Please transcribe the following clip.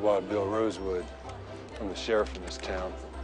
Wild Bill Rosewood. I'm the sheriff of this town.